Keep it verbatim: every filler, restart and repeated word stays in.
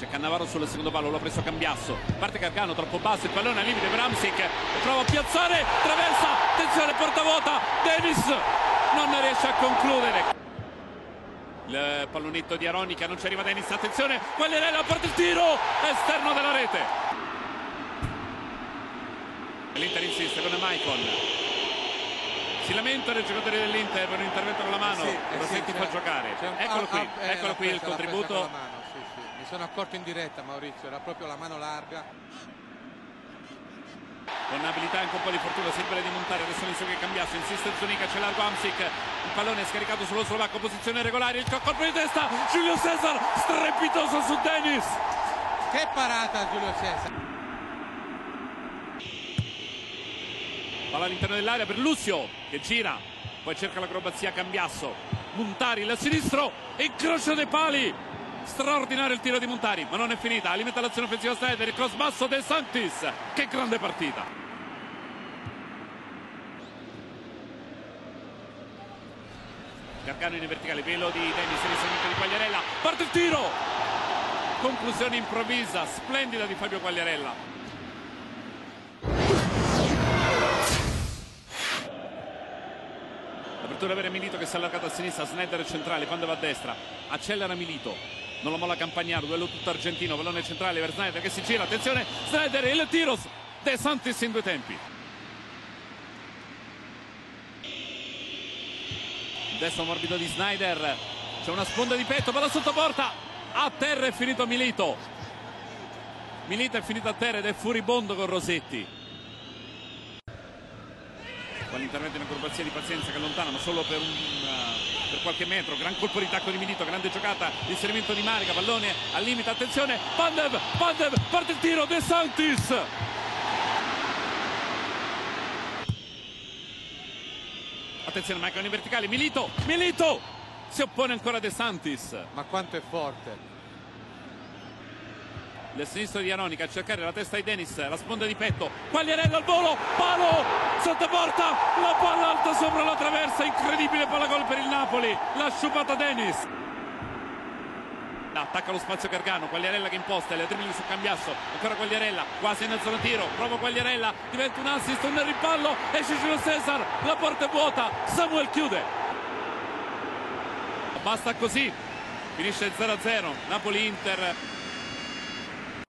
Cannavaro sul secondo palo, l'ha preso Cambiasso, parte Gargano troppo basso, il pallone al limite per Hamsik, prova a piazzare, traversa, attenzione, porta vuota, Dennis non riesce a concludere. Il pallonetto di Aronica, non ci arriva Dennis, attenzione, Quagliarella parte il tiro, esterno della rete. L'Inter insiste con Maicon, si lamentano i giocatori dell'Inter per un intervento con la mano, sì, Rossetti sì, fa giocare, eccolo qui, ah, eh, eccolo qui il presa, contributo. mano, sì, sì. Mi sono accorto in diretta, Maurizio, era proprio la mano larga. Con abilità e anche un po' di fortuna si libera di montare, adesso ne che Cambiasso, insiste Zonica, c'è largo Hamsik, il pallone è scaricato sullo slovacco, posizione regolare, il colpo di testa, Giulio Cesar strepitoso su Dennis. Che parata Giulio Cesar. Palla all'interno dell'area per Lucio che gira, poi cerca l'acrobazia Cambiasso, Montari il sinistro, incrocio dei pali, straordinario il tiro di Montari, ma non è finita, alimenta l'azione offensiva Snyder, il cross basso De Sanctis, che grande partita. Gargano in verticale, velo di Dennis, l'inserimento di Quagliarella, parte il tiro, conclusione improvvisa, splendida di Fabio Quagliarella. L'apertura per Milito che si è allargato a sinistra, Snyder centrale, quando va a destra, accelera Milito, non lo molla Campagnaro, duello tutto argentino, pallone centrale per Snyder che si gira, attenzione, Snyder, il tiro, De Santis in due tempi. Destro morbido di Snyder, c'è una sponda di petto, palla sotto porta, a terra è finito Milito. Milito è finito a terra ed è furibondo con Rossetti. L'intervento in acrobazia di Pazienza che allontana ma solo per, un, uh, per qualche metro, gran colpo di tacco di Milito, grande giocata, inserimento di Marica, pallone al limite, attenzione, Pandev, Pandev, parte il tiro, De Sanctis. Attenzione, mancano i verticali, Milito, Milito, si oppone ancora De Sanctis. Ma quanto è forte. Il sinistro di Aronica a cercare la testa di Dennis, la sponda di petto, Quagliarella al volo, palo, sotto porta, la palla alta sopra la traversa, incredibile palla gol per il Napoli, l'ha sciupata Dennis. Attacca lo spazio Gargano, Quagliarella che imposta, le dribbling su Cambiasso, ancora Quagliarella, quasi in zona tiro, prova Quagliarella, diventa un assist, un rimpallo, esce Giulio Cesar, la porta è vuota, Samuel chiude. Basta così, finisce zero a zero, Napoli-Inter.